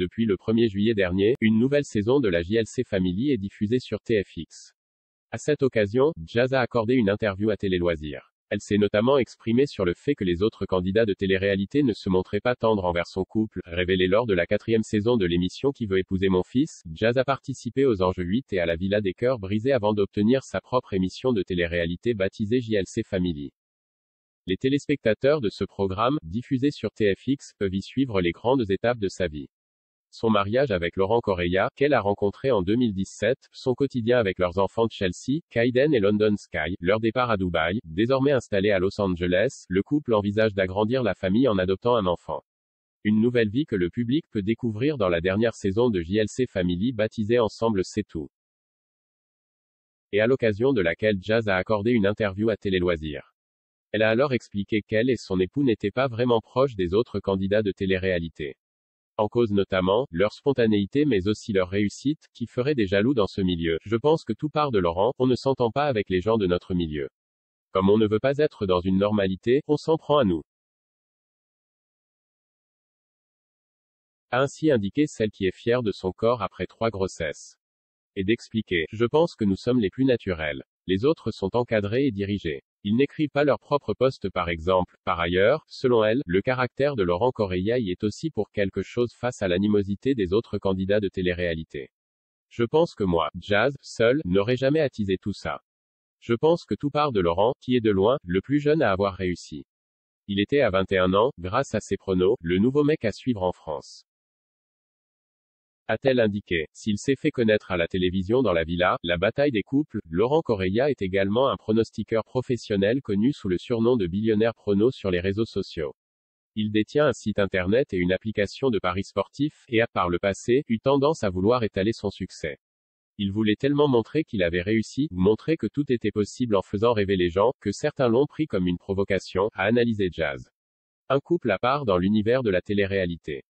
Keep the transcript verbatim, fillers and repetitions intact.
Depuis le premier juillet dernier, une nouvelle saison de la J L C Family est diffusée sur T F X. À cette occasion, Jazz a accordé une interview à Télé Loisirs. Elle s'est notamment exprimée sur le fait que les autres candidats de télé-réalité ne se montraient pas tendres envers son couple. Révélé lors de la quatrième saison de l'émission Qui veut épouser mon fils, Jazz a participé aux Anges huit et à la Villa des cœurs brisés avant d'obtenir sa propre émission de télé-réalité baptisée J L C Family. Les téléspectateurs de ce programme, diffusé sur T F X, peuvent y suivre les grandes étapes de sa vie. Son mariage avec Laurent Correia, qu'elle a rencontré en deux mille dix-sept, son quotidien avec leurs enfants Chelsea, Kaiden et London Sky, leur départ à Dubaï, désormais installé à Los Angeles, le couple envisage d'agrandir la famille en adoptant un enfant. Une nouvelle vie que le public peut découvrir dans la dernière saison de J L C Family baptisée Ensemble c'est tout. Et à l'occasion de laquelle Jazz a accordé une interview à Télé Loisirs. Elle a alors expliqué qu'elle et son époux n'étaient pas vraiment proches des autres candidats de télé-réalité. En cause notamment, leur spontanéité mais aussi leur réussite, qui ferait des jaloux dans ce milieu. Je pense que tout part de Laurent, on ne s'entend pas avec les gens de notre milieu. Comme on ne veut pas être dans une normalité, on s'en prend à nous. A ainsi indiqué celle qui est fière de son corps après trois grossesses. Et d'expliquer, je pense que nous sommes les plus naturels. Les autres sont encadrés et dirigés. Ils n'écrivent pas leur propre poste par exemple. Par ailleurs, selon elle, le caractère de Laurent Correia y est aussi pour quelque chose face à l'animosité des autres candidats de télé-réalité. Je pense que moi, Jazz, seul, n'aurais jamais attisé tout ça. Je pense que tout part de Laurent, qui est de loin, le plus jeune à avoir réussi. Il était à vingt et un ans, grâce à ses pronos, le nouveau mec à suivre en France. A-t-elle indiqué. S'il s'est fait connaître à la télévision dans la villa, la bataille des couples, Laurent Correia est également un pronostiqueur professionnel connu sous le surnom de Billionnaire Prono sur les réseaux sociaux. Il détient un site internet et une application de paris sportifs, et a, par le passé, eu tendance à vouloir étaler son succès. Il voulait tellement montrer qu'il avait réussi, montrer que tout était possible en faisant rêver les gens, que certains l'ont pris comme une provocation, a analysé Jazz. Un couple à part dans l'univers de la télé-réalité.